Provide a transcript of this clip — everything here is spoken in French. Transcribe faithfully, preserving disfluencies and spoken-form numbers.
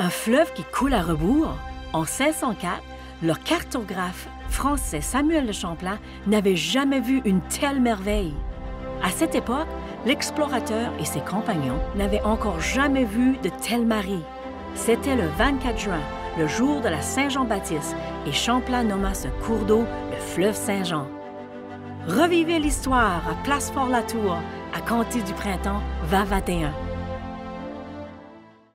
Un fleuve qui coule à rebours? En cinq cent quatre, le cartographe français Samuel de Champlain n'avait jamais vu une telle merveille. À cette époque, l'explorateur et ses compagnons n'avaient encore jamais vu de telle marée. C'était le vingt-quatre juin, le jour de la Saint-Jean-Baptiste, et Champlain nomma ce cours d'eau le fleuve Saint-Jean. Revivez l'histoire à Place Fort-Latour, à compter du printemps vingt vingt et un.